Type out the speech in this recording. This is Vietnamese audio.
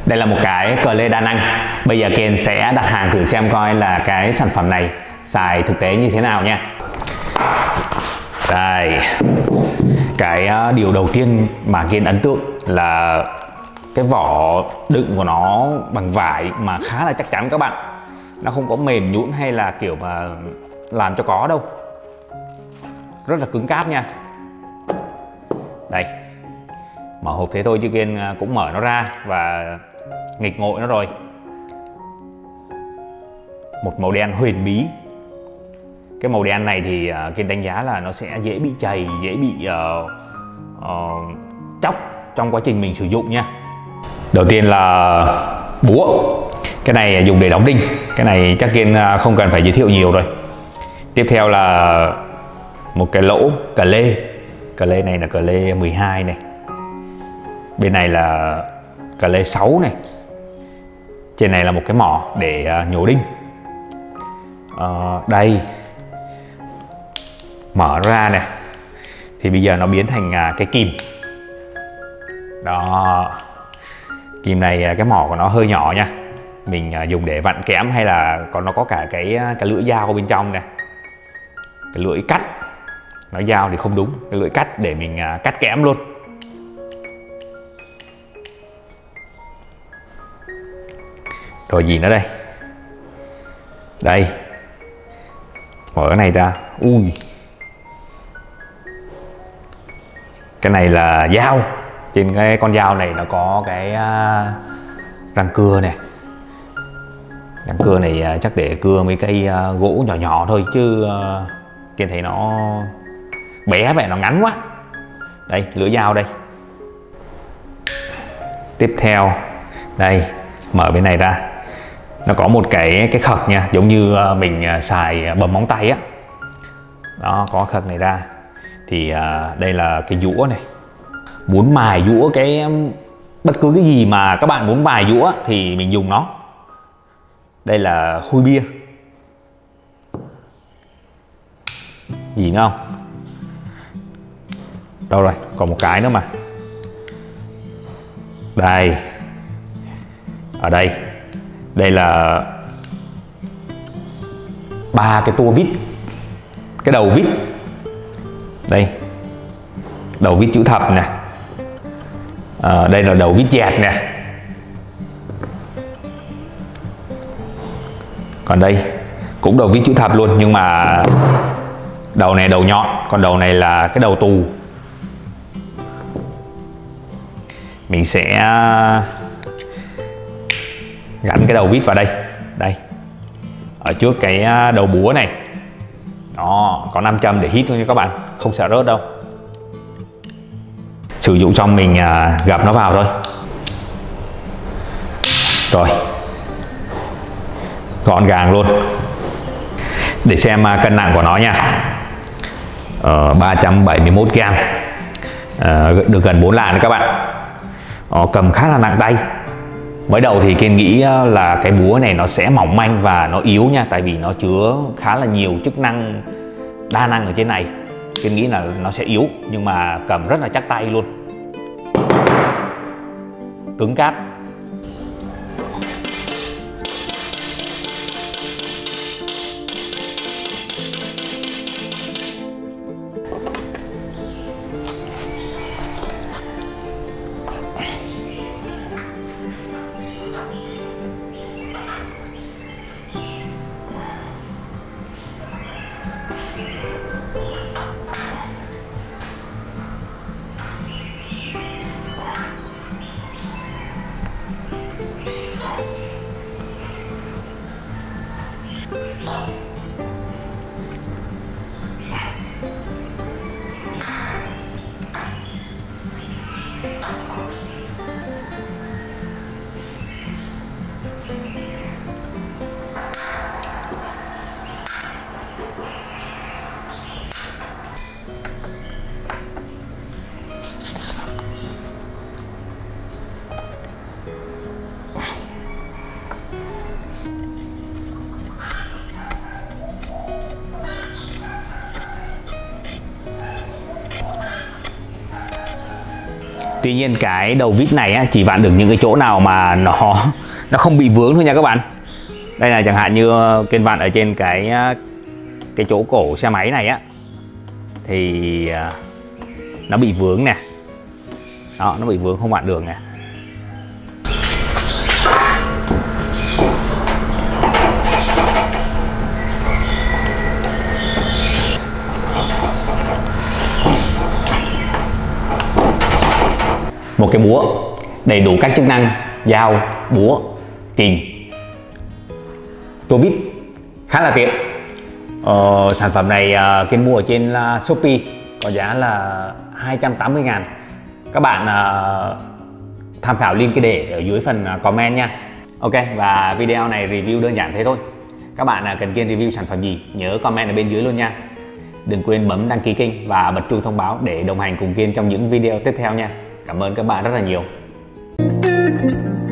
Đây là một cái cờ lê đa năng. Bây giờ Kiên sẽ đặt hàng thử xem coi là cái sản phẩm này xài thực tế như thế nào nha. Đây, cái điều đầu tiên mà Kiên ấn tượng là cái vỏ đựng của nó bằng vải mà khá là chắc chắn các bạn. Nó không có mềm nhũn hay là kiểu mà làm cho có đâu. Rất là cứng cáp nha. Đây, mở hộp thế thôi chứ Kiên cũng mở nó ra và nghịch ngội nó rồi. Một màu đen huyền bí. Cái màu đen này thì Kiên đánh giá là nó sẽ dễ bị chày, dễ bị chóc trong quá trình mình sử dụng nha. Đầu tiên là búa. Cái này dùng để đóng đinh. Cái này chắc Kiên không cần phải giới thiệu nhiều rồi. Tiếp theo là một cái lỗ cờ lê. Cờ lê này là cờ lê 12 này. Bên này là cờ lê 6 này. Trên này là một cái mỏ để nhổ đinh. Đây, mở ra này thì bây giờ nó biến thành cái kìm. Đó, kìm này cái mỏ của nó hơi nhỏ nha. Mình dùng để vặn kẽm hay là nó có cả cái lưỡi dao bên trong này. Cái lưỡi cắt. Nói dao thì không đúng, cái lưỡi cắt để mình cắt kẽm luôn. Rồi gì nữa đây? Đây, mở cái này ra. Ui, cái này là dao. Trên cái con dao này nó có cái răng cưa này. Răng cưa này chắc để cưa mấy cây gỗ nhỏ nhỏ thôi chứ Kiên thấy nó bé vậy, nó ngắn quá. Đây, lưỡi dao đây. Tiếp theo đây, mở bên này ra. Nó có một cái khậc nha, giống như mình xài bấm móng tay á. Đó, có khậc này ra. Thì đây là cái dũa này. Muốn mài dũa bất cứ cái gì mà các bạn muốn mài dũa thì mình dùng nó. Đây là khui bia. Gì nữa không? Đâu rồi? Còn một cái nữa mà. Đây. Ở đây. Đây là 3 cái tua vít. Cái đầu vít. Đây. Đầu vít chữ thập nè. Đây là đầu vít dẹt nè. Còn đây cũng đầu vít chữ thập luôn, nhưng mà đầu này đầu nhọn, còn đầu này là cái đầu tù. Mình sẽ gắn cái đầu vít vào đây. Đây, ở trước cái đầu búa này. Đó, có 5 châm để hít luôn nha các bạn, không sợ rớt đâu. Sử dụng xong mình gập nó vào thôi. Rồi, gọn gàng luôn. Để xem cân nặng của nó nha. 371g, được gần 4 lạng đấy các bạn. Cầm khá là nặng tay. Mới đầu thì Kiên nghĩ là cái búa này nó sẽ mỏng manh và nó yếu nha, tại vì nó chứa khá là nhiều chức năng đa năng ở trên này. Kiên nghĩ là nó sẽ yếu, nhưng mà cầm rất là chắc tay luôn. Cứng cáp. Tuy nhiên cái đầu vít này á, chỉ vặn được những cái chỗ nào mà nó không bị vướng thôi nha các bạn. Đây là chẳng hạn như Kiên vặn ở trên cái chỗ cổ xe máy này á, thì nó bị vướng nè. Đó, nó bị vướng không vặn được nè. Một cái búa đầy đủ các chức năng: dao, búa, kìm, tua vít, khá là tiện. Sản phẩm này Kiên mua ở trên Shopee có giá là 280.000. Các bạn tham khảo link để ở dưới phần comment nha. Ok, và video này review đơn giản thế thôi. Các bạn cần Kiên review sản phẩm gì nhớ comment ở bên dưới luôn nha. Đừng quên bấm đăng ký kênh và bật chuông thông báo để đồng hành cùng Kiên trong những video tiếp theo nha. Cảm ơn các bạn rất là nhiều.